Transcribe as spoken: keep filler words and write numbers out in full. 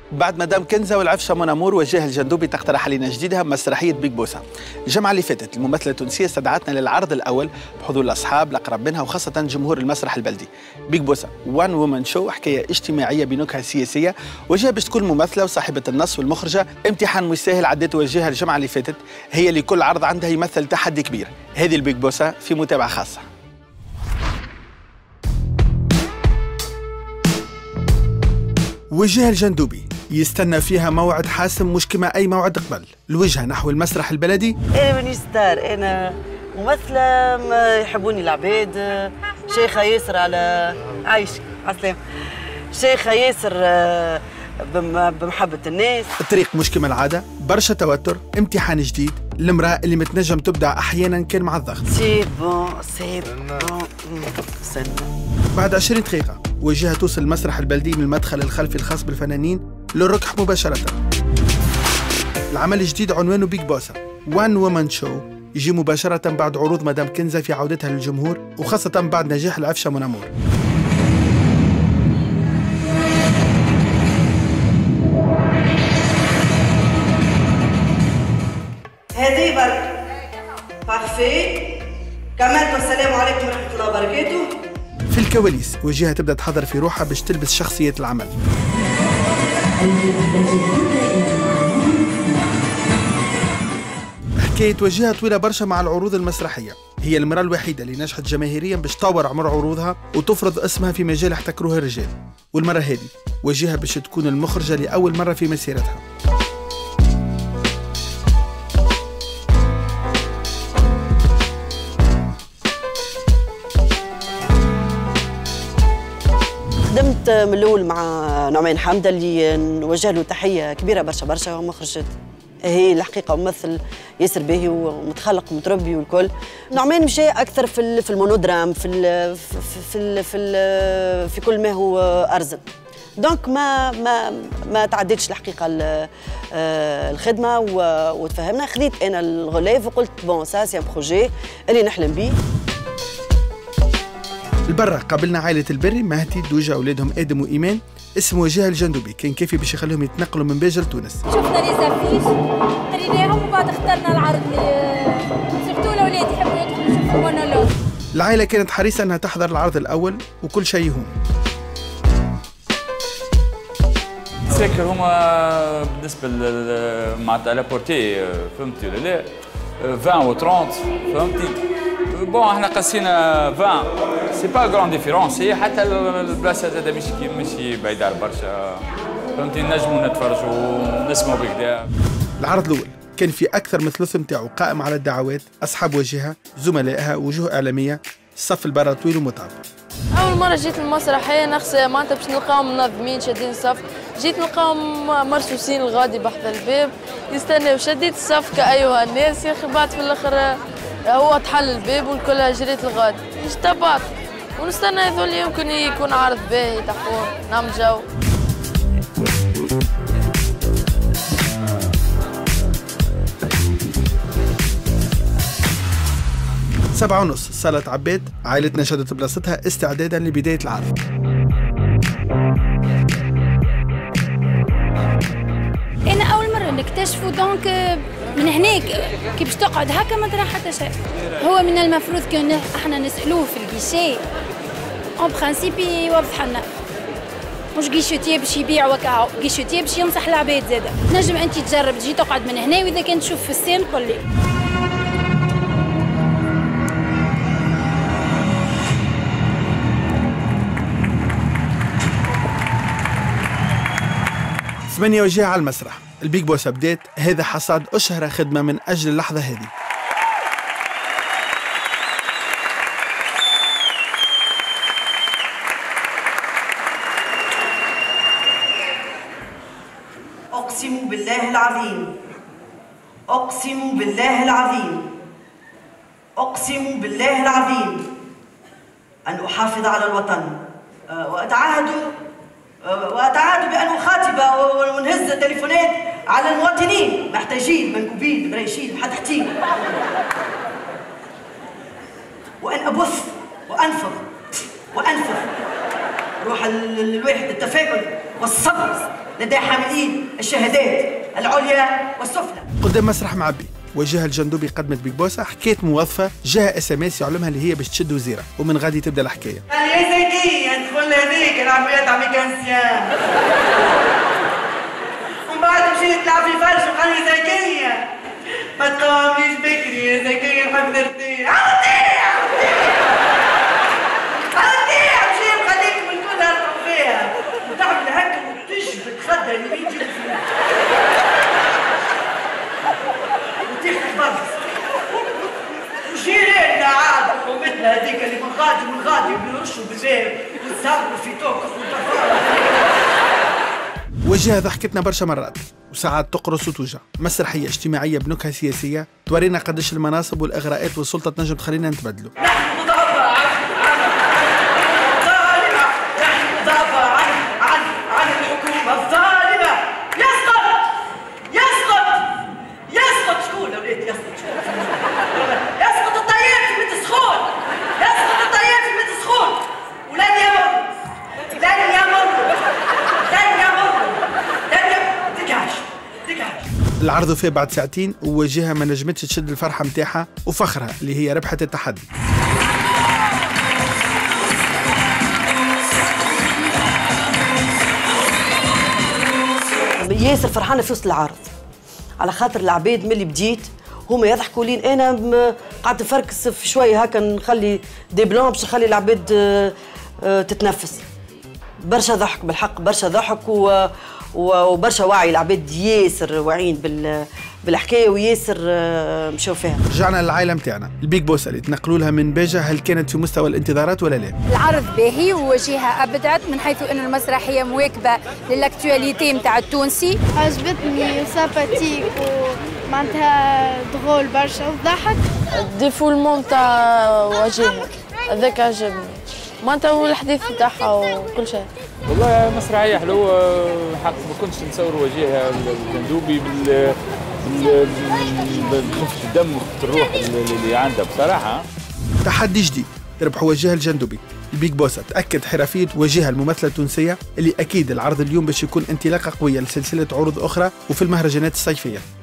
بعد مدام كنزة والعفشة منى مور وجاه الجندوبي تقترح علينا جديدها مسرحية بيك بوسة. الجمعة اللي فاتت الممثلة التونسية استدعتنا للعرض الأول بحضور الأصحاب الأقرب منها وخاصة جمهور المسرح البلدي. بيك بوسة وان وومن شو، حكاية اجتماعية بنكهة سياسية، وجاها باش تكون ممثلة وصاحبة النص والمخرجة. امتحان مش سهل عديت وجهها الجمعة اللي فاتت، هي اللي كل عرض عندها يمثل تحدي كبير. هذه البيك بوسة في متابعة خاصة. وجه الجندوبي يستنى فيها موعد حاسم مش كما أي موعد قبل، الوجهة نحو المسرح البلدي. أنا مانيش ستار، أنا ممثلة ما يحبوني العباد، شيخة ياسر على عايشك عسلام، شيخة ياسر بمحبة الناس. الطريق مش كما العادة، برشا توتر، امتحان جديد، المرأة اللي متنجم تبدع أحيانا كان مع الضغط. سي بون سي بون استنى. بعد عشرين دقيقة وجهها توصل المسرح البلدي من المدخل الخلفي الخاص بالفنانين للركح مباشرة. العمل الجديد عنوانه بيك بوسة وان وومن شو، يجي مباشرة بعد عروض مدام كنزة في عودتها للجمهور، وخاصة بعد نجاح العفشة منى مور. هذه برك بارفي كمان. والسلام عليكم ورحمة الله وبركاته. في الكواليس وجهها تبدأ تحضر في روحها باش تلبس شخصية العمل. حكاية وجهها طويلة برشا مع العروض المسرحية، هي المرأة الوحيدة اللي نجحت جماهيريا باش تطور عمر عروضها وتفرض اسمها في مجال احتكروه الرجال، والمرة هذه وجهها باش تكون المخرجة لأول مرة في مسيرتها. خدمت من الاول مع نعمان حمدة اللي نوجه له تحيه كبيره برشا برشا، ومخرجة هي الحقيقه ممثل ياسر باهي ومتخلق ومتربي والكل. نعمان مشى اكثر في في المونودرام، في ال في ال في ال في كل ما هو ارزن، دونك ما ما ما تعديتش الحقيقه الخدمه وتفهمنا. خذيت انا الغلاف وقلت بون سا سي ان بروجي اللي نحلم به. البرة قابلنا عائلة البري، مهدي دوجة أولادهم آدم وإيمان. اسم وجهها الجندوبي كان كافي باش يخليهم يتنقلوا من باجة لتونس. شفنا لي زافيش قريناهم وبعد اخترنا العرض سيرتو الأولاد يحبوا يدخلوا يشوفوا مونولوج. العائلة كانت حريصة أنها تحضر العرض الأول وكل شيء يهون. ساكر هما بالنسبة معناتها لابورتي فهمتي ولا لا عشرين و ثلاثين فهمتي. بون احنا قسينا عشرين سي با غران ديفيرونس، هي حتى البلاصه زاد ماشي ماشي بعيده على برشا فهمتي، نجموا نتفرجوا نسمعوا بكدا. العرض الاول كان في اكثر من الثلث نتاعو قائم على الدعوات، اصحاب وجهها، زملائها، وجوه اعلاميه، الصف البرا طويل ومتعب. اول مره جيت المسرحيه نخشى معناتها باش نلقاهم منظمين شادين الصف، جيت نلقاهم مرصوصين الغادي بحذا الباب يستناو، شديت الصف كايها الناس يا اخي. بعد في الاخر هو تحل الباب والكل جريت الغادي، اجتبعت ونستنى هذول يمكن يكون عرض باهي تحفون نعمل جو. سبعة ونص صالة عباد، عائلتنا شدت بلاصتها استعدادا لبداية العرض. أنا أول مرة نكتشفه، دونك من هناك كي باش تقعد هكا ما ترى حتى شيء. هو من المفروض كان احنا نسألوه في الكيشي اون برانسيب يوضح لنا، مش كيشوتيه باش يبيع وكاو، كيشوتيه باش ينصح العباد زاده. نجم انت تجرب تجي تقعد من هنا، واذا كان تشوف في السين قول لي. ثمانية وجهة على المسرح، البيك بوسة بدات، هذا حصاد أشهر خدمة من أجل اللحظة هذه. أقسم بالله العظيم، أقسم بالله العظيم، أقسم بالله العظيم أن أحافظ على الوطن، وأتعهد وأتعهد بأن أخاطب ونهز تليفونات على المواطنين محتاجين منكوبين مريشين حتحتين، وأن أبث وأنفض وأنفذ روح الواحد التفاؤل والصبر لدى حاملين الشهادات العليا والسفلى. قدام مسرح معبي وجهها الجندوبي قدمت بيك بوسة حكاية موظفة جاها اس ام اس يعلمها اللي هي باش تشد وزيرة ومن غادي تبدا الحكاية. قال لي يا زكية ندخل هذيك العمليات تاع ميكانسيان. ومن بعد مشيت نلعب في فرش وقال لي زكية ما تقاومنيش بكري يا زكية نحب نرتاح. ارتاح ارتاح مشي مخليكم الكل هربوا فيها وتعمل هكا وتجبد خدها اليمين تجيب فيها. وجيراننا عاد حكومتنا هذيك اللي من غادي من غادي بيرشوا بالباب ويتصرفوا في توقف وتفاعل. وجهها ضحكتنا برشا مرات وساعات تقرص وتوجع. مسرحية اجتماعية بنكهة سياسية تورينا قداش المناصب والإغراءات والسلطة تنجم تخلينا نتبدلوا. نحن ندافع عن الظالمة، نحن ندافع عن عن عن الحكومة الظالمة. يسقط يسقط يسقط شكون يا ولاد يسقط شكون؟ يسقط الطيار في بيت سخون، يسقط الطيار في بيت سخون ولن يمر لن يمر لن يمر لن يمر تقعش تقعش. العرض فيه بعد ساعتين ووجهها ما نجمتش تشد الفرحة متاعها وفخرها اللي هي ربحت التحدي. ياسر فرحانة في وسط العرض على خاطر العباد ملي بديت هما يضحكوا لي انا قعدت نفركس في شويه هكا نخلي دي بلان باش نخلي العباد تتنفس. برشا ضحك بالحق برشا ضحك وبرشا وعي. العباد ياسر واعيين بال بالحكايه وياسر مشاو فيها. رجعنا للعائله نتاعنا البيك بوسة اللي تنقلوا لها من باجة. هل كانت في مستوى الانتظارات ولا لا؟ العرض باهي ووجهها ابدعت من حيث انه المسرحيه مواكبه للاكtualité نتاع التونسي. عجبتني ساباتيك ومعناتها دغول برشا وضحك. الديفولمون تاع وجهها هذاك عجبني معناتها والحديث تاعها وكل شيء. والله مسرحية حلوة حق ما كنتش نتصور وجهها الجندوبي بال بخفة الدم وخفة الروح اللي عندها بصراحة. تحدي جديد ربح وجهها الجندوبي. البيك بوسة تأكد حرفية وجهها الممثلة التونسية اللي أكيد العرض اليوم باش يكون انطلاقة قوية لسلسلة عروض أخرى وفي المهرجانات الصيفية.